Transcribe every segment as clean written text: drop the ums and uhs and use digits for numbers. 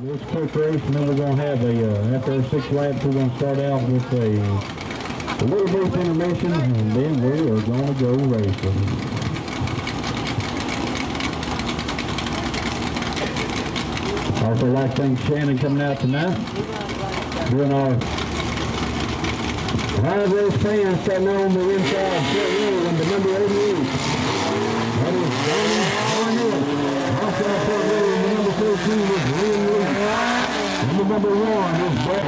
This quick race, and then we're going to have after our 6 laps, we're going to start out with a little brief intermission, and then we are going to go racing. Also like to thank Shannon coming out tonight, doing our live race fans starting on the inside, short row, number 88. That is Johnny Barnett. Also short row, number 13 is William Lee. Number 1 is Brett.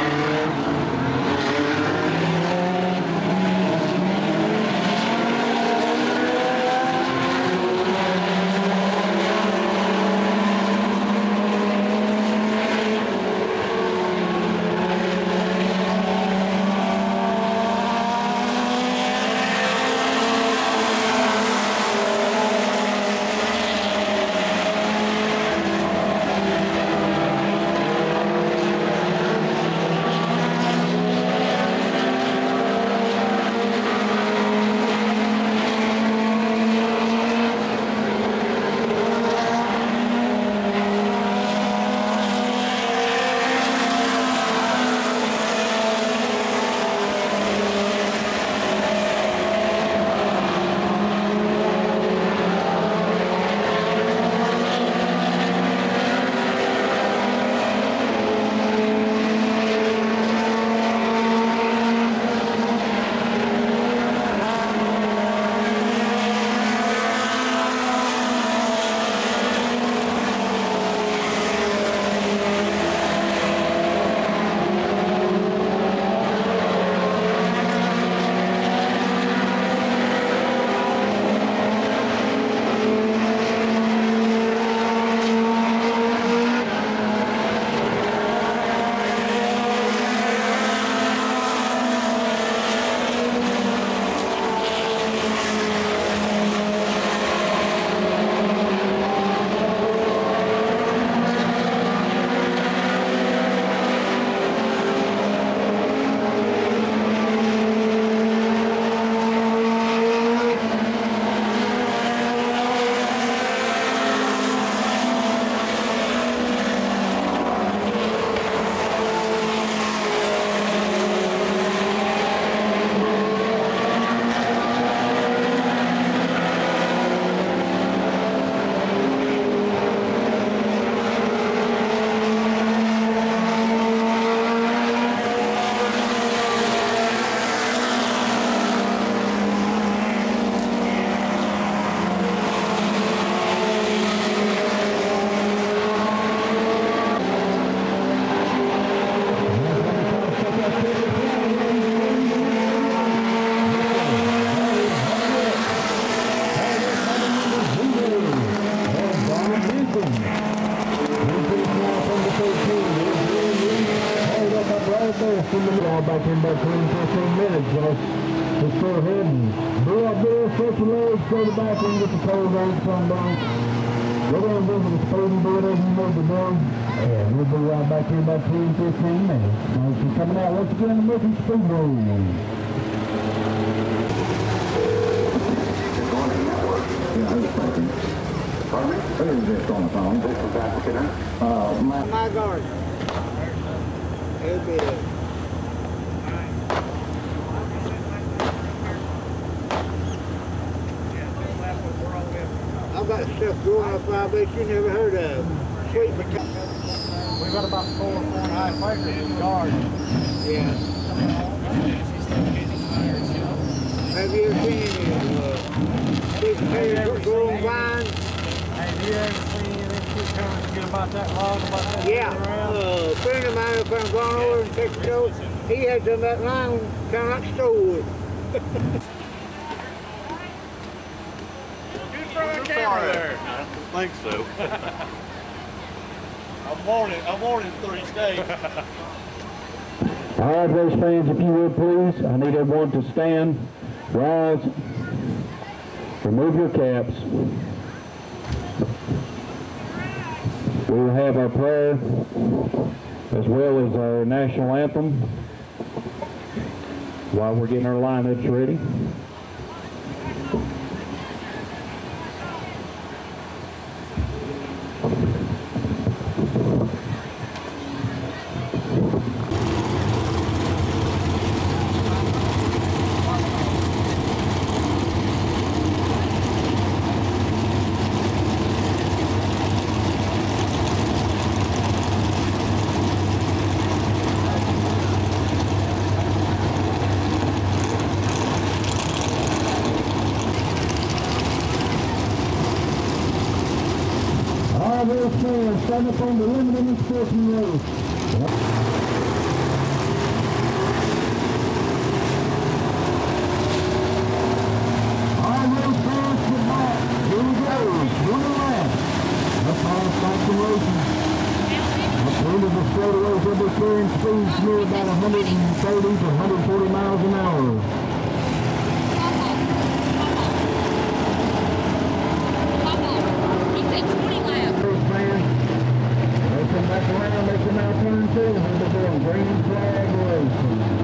Back in about 10-15 minutes. Just go ahead and do up there, stretch your legs, go to the back and get the cold on some down. Go down and visit the speeding board as you know to do. And we'll be right back here in about 10-15 minutes. Now she's coming out once again, the Murphy Speedway. Pardon me? Who is this on the phone? This is applicant. My guard. It'll be it. I've got stuff growing up I bet you never heard of. Sweet potato. We've got about 4.5 acres in the garden. Yeah. Have you ever seen sweet potatoes growing vines? Have you ever seen anything coming to get about that long, about that? Yeah. A friend of mine up there gone over and fixed those. He had some of that line kind of like stovewood. There. I don't think so. I'm wanting 3 states. All right, race fans, if you would please, I need everyone to stand, rise, remove your caps. We will have our prayer as well as our national anthem while we're getting our lineups ready. coming up on the limited and sportsman race. All those fans to back. Here we go. One lap. That's all Stockton racing. At the end of the straightaway, they'll be carrying speeds near about 130 to 140 miles an hour. Back around, they come out turn two, and they're doing green flag racing.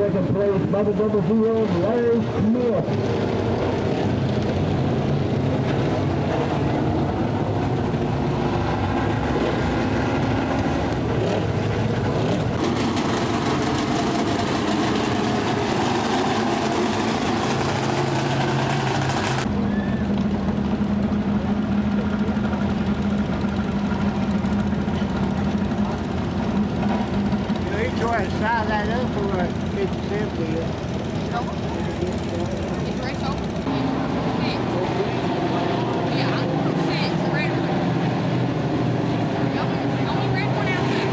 second place, Bubba Double Zero, Larry Smith. Size that up for 50-50. It's right over. 6. Yeah, I'm 6. Red one. Only red one out there.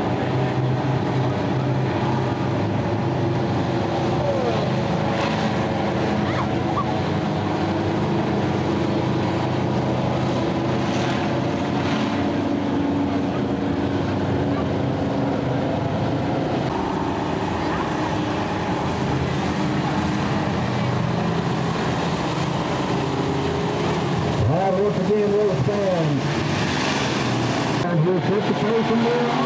Once again, we'll stand. And we'll take the place from there on.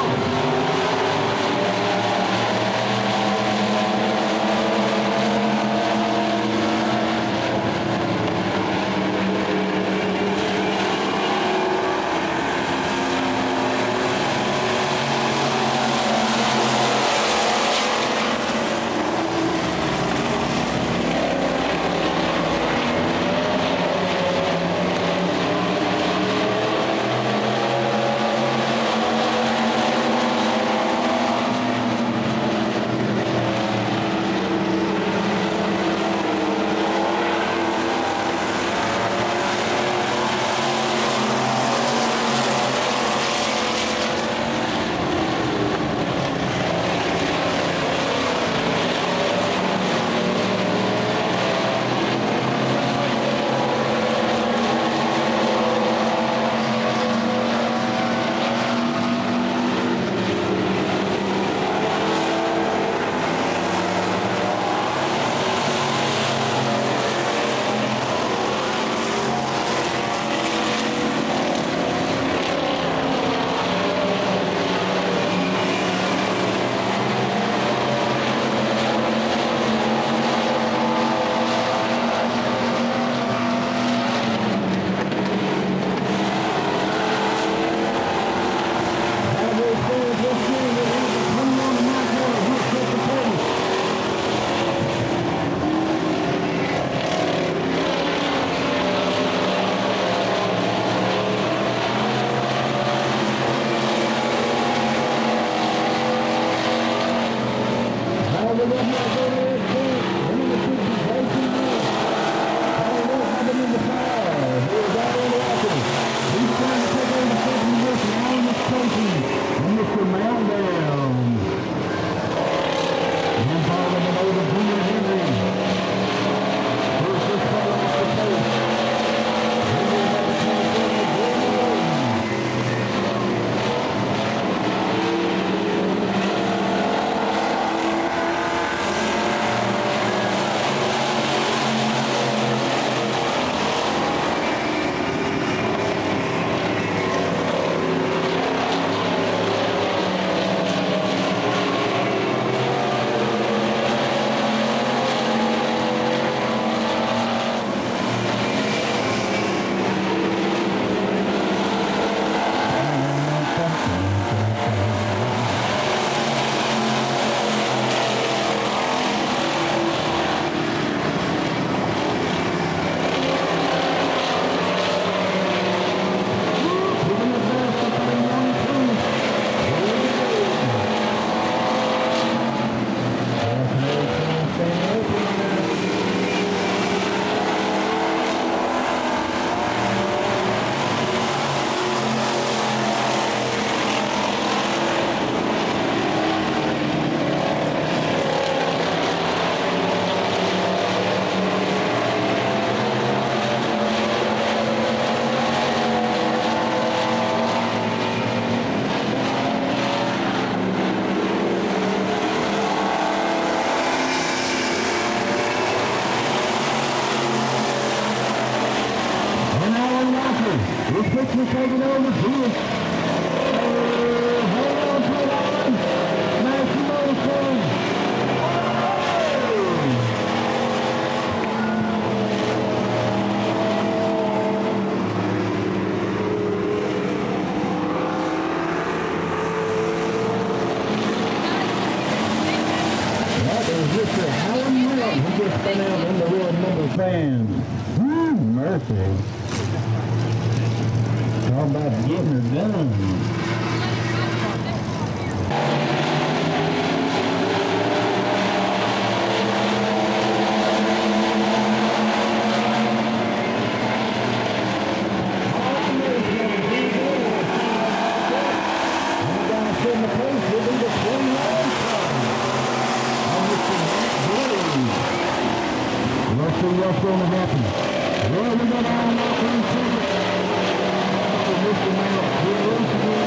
We're quickly taking over here. Hold on, Maximo. He just spun out in the rear number fans. Mercy. Talk about getting her done. Let's see what's going to happen. Well, we got all off in second. Mr. Mount, good race again.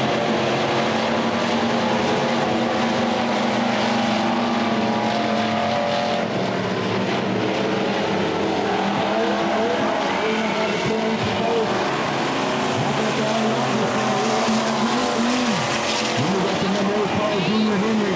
Then we got the number 8 Paul Jr. Henry.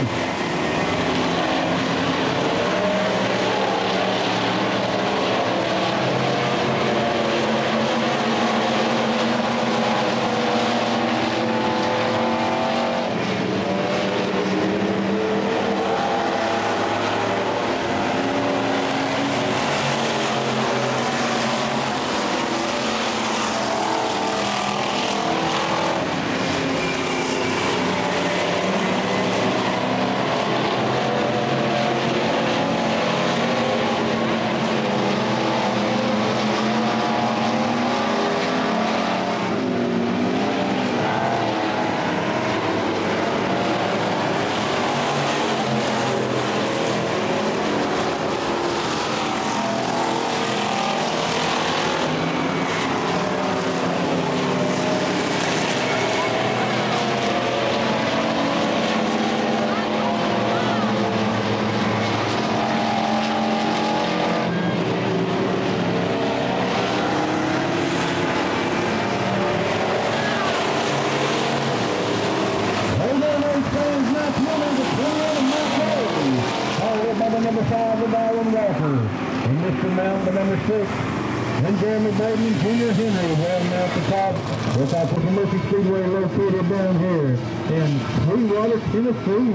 Number 5 with Alan Walker, and Mr. Mount, the number 6, and Jeremy Burton, Junior Henry, rounding out the top. With our Murphy Speedway located down here in Clearwater, Tennessee.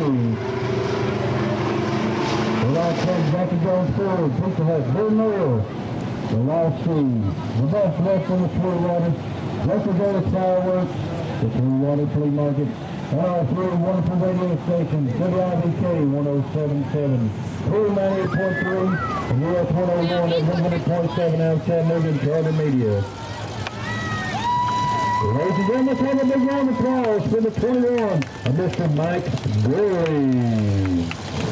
The Lost Heads, Jackie Jones Ford, Pizza Hut, Bill Noel, the Lost Seas, the Best West on the Clearwater, Record Fireworks, the Clearwater Flea Market, and our 3 wonderful radio stations, WIVK 1077. 98.3 and US 101 at 100.7 out of Chattanooga and Charter Media. Ladies and gentlemen, let's have a big round of applause for the 21 of Mr. Mike Gray.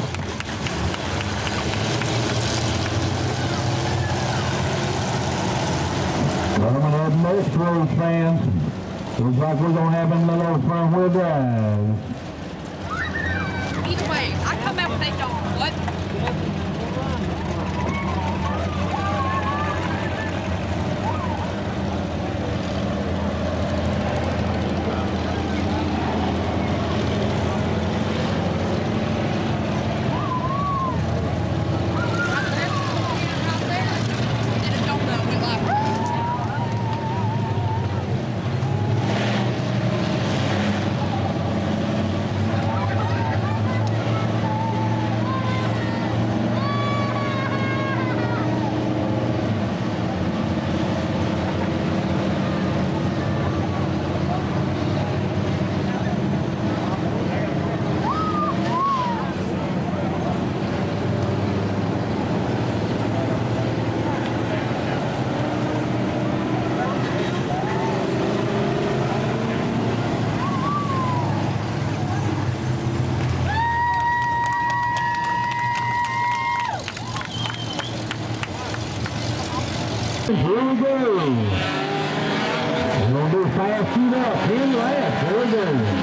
Coming up next, Rose fans, looks like we're going to have a little front wheel drive. Either way, I come out with that dog. What? Here we go. We're going to do fast shoot up. 10 laps. Here we go.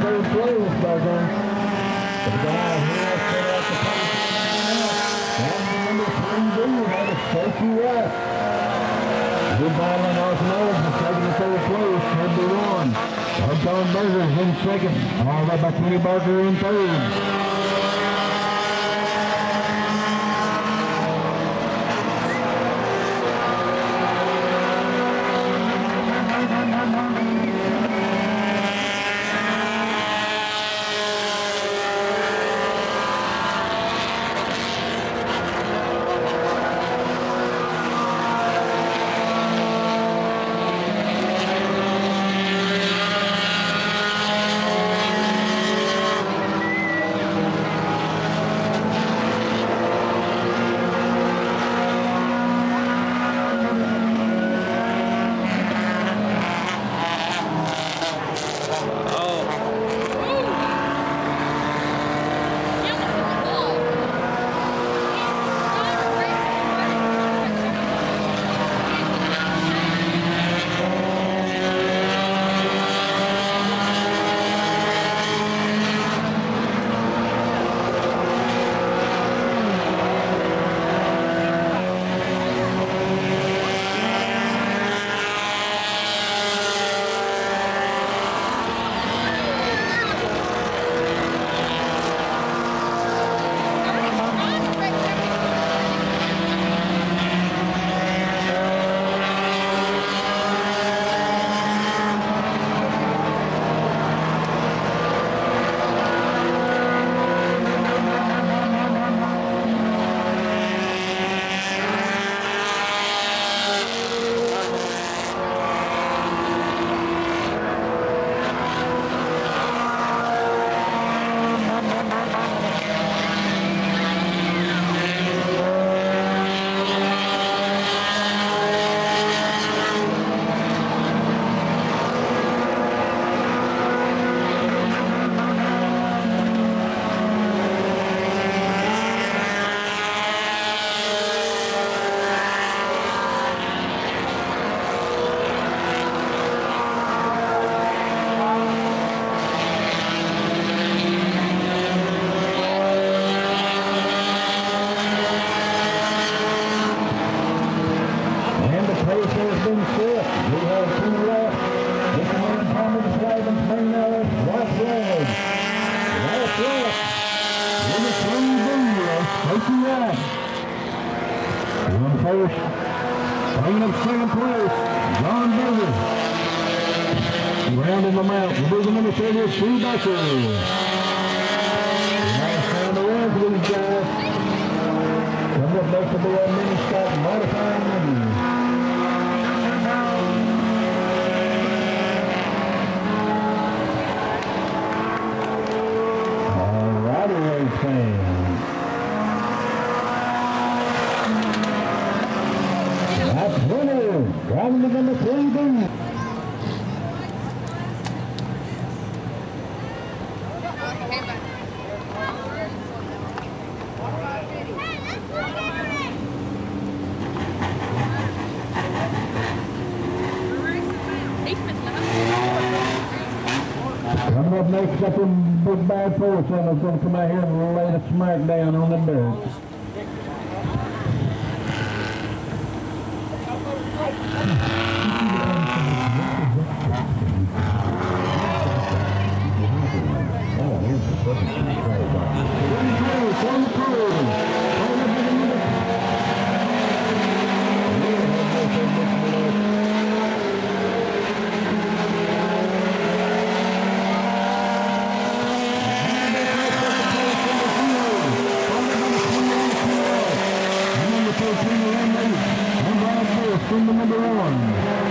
third place, doggone. The guy here set up the pace. That's number 3B, that is Tracy West. Good battle in Arsenal for second and third place, 10-1. Hardcore Burgers in second, followed up by Kenny Barker in third. Bringing up second place, John Berger. Rounding them out, division number 30 is Steve Becker. Nice round of one for these guys. Coming up next will be a mini stop modifying menu. All righty, race fans. That's winner, driving the number 3B. Coming up next up in Big Bad Force, I'm going to come out here and lay the smack down on the dirt. Number one.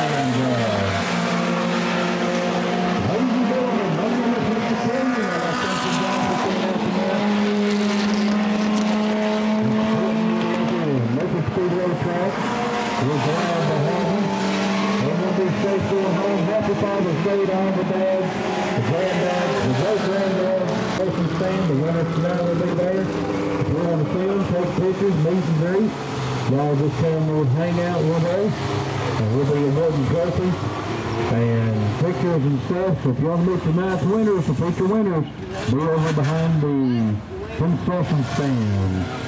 ladies and gentlemen, my name is Mr. Kenyon, and I thank you guys for coming out tonight. Local Speedway track. We're glad to have you. And we'll be safe going home. Happy Father's Day to all the dads, the granddads, the great-granddads, person stand, the winners tonight will be there. If you want to see them, take pictures, meet and greet. Y'all just come and hang out one day. And we'll be awarding trophies and pictures and stuff. So if you want to meet tonight's winners, the future winners, be over behind the concession stand.